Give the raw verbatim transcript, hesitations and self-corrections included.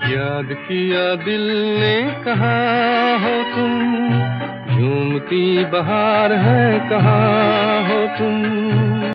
याद किया दिल ने कहाँ हो तुम, झूमती बहार है कहाँ हो तुम।